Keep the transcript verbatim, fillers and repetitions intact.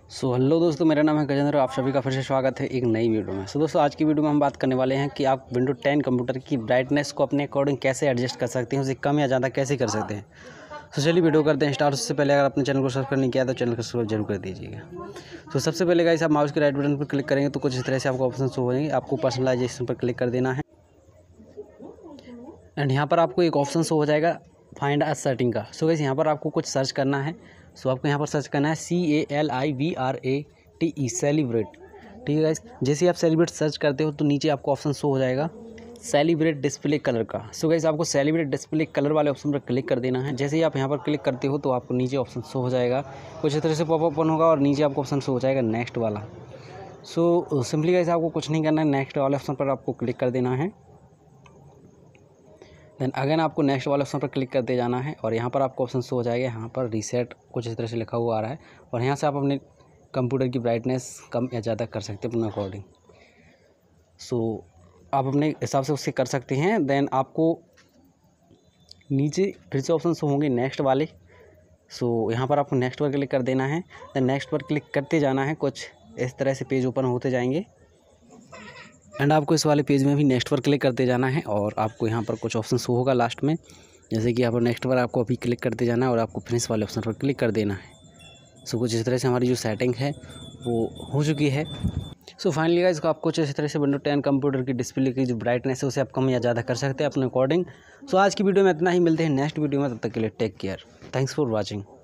So hello दोस्तों, मेरा नाम है गजेंद्र और आप सभी का फिर से स्वागत है एक नई वीडियो में। सो दोस्तों, आज की वीडियो में हम बात करने वाले हैं कि आप विंडो टेन कंप्यूटर की ब्राइटनेस को अपने अकॉर्डिंग कैसे एडजस्ट कर सकते हैं, उसे कम या ज़्यादा कैसे कर सकते हैं। तो चलिए वीडियो करते हैं स्टार्ट। उससे पहले अगर अपने चैनल को सब्सक्राइब नहीं किया तो चैनल को सब्सक्राइब जरूर कर दीजिएगा। तो सबसे पहले गाइस, आप माउस के राइट बटन पर क्लिक करेंगे तो कुछ इस तरह से आपको ऑप्शन शो होंगे। आपको पर्सनलाइजेशन पर क्लिक कर देना है एंड यहाँ पर आपको एक ऑप्शन शो हो जाएगा फाइंड अ सेटिंग का। सो गाइस, यहाँ पर आपको कुछ सर्च करना है। सो आपको यहाँ पर सर्च करना है C A L I V R A T E celebrate. ठीक है गाइस, जैसे ही आप सेलिब्रेट सर्च करते हो तो नीचे आपको ऑप्शन शो हो जाएगा सेलिब्रेट डिस्प्ले कलर का। सो गाइस, आपको सेलिब्रेट डिस्प्ले कलर वाले ऑप्शन पर क्लिक कर देना है। जैसे ही आप यहाँ पर क्लिक करते हो तो आपको नीचे ऑप्शन शो हो जाएगा, कुछ इस तरह से पॉप ओपन होगा और नीचे आपको ऑप्शन शो हो जाएगा नेक्स्ट वाला। सो सिंपली गाइस, आपको कुछ नहीं करना है, नेक्स्ट वाले ऑप्शन पर आपको क्लिक कर देना है। देन अगेन आपको नेक्स्ट वाले ऑप्शन पर क्लिक करते जाना है और यहाँ पर आपको ऑप्शन शो हो जाएगा, यहाँ पर रीसेट कुछ इस तरह से लिखा हुआ आ रहा है और यहाँ से आप अपने कंप्यूटर की ब्राइटनेस कम या ज़्यादा कर सकते हैं अपने अकॉर्डिंग। सो आप अपने हिसाब से उससे कर सकते हैं। देन आपको नीचे फिर से ऑप्शन शो होंगे नेक्स्ट वाले। सो यहाँ पर आपको नेक्स्ट पर क्लिक कर देना है। देन नेक्स्ट पर क्लिक करते जाना है, कुछ इस तरह से पेज ओपन होते जाएंगे एंड आपको इस वाले पेज में भी नेक्स्ट पर क्लिक करते जाना है और आपको यहाँ पर कुछ ऑप्शन शो होगा लास्ट में। जैसे कि यहाँ पर नेक्स्ट पर आपको अभी क्लिक करते जाना है और आपको फिनिश वाले ऑप्शन पर क्लिक कर देना है। सो कुछ इस तरह से हमारी जो सेटिंग है वो हो चुकी है। सो फाइनली गाइस, आप कुछ इस तरह से विंडो टेन कंप्यूटर की डिस्प्ले की जो ब्राइटनेस है उसे आप कम या ज़्यादा कर सकते हैं अपने अकॉर्डिंग। सो आज की वीडियो में इतना ही, मिलते हैं नेक्स्ट वीडियो में, तब तक के लिए take care, thanks for watching.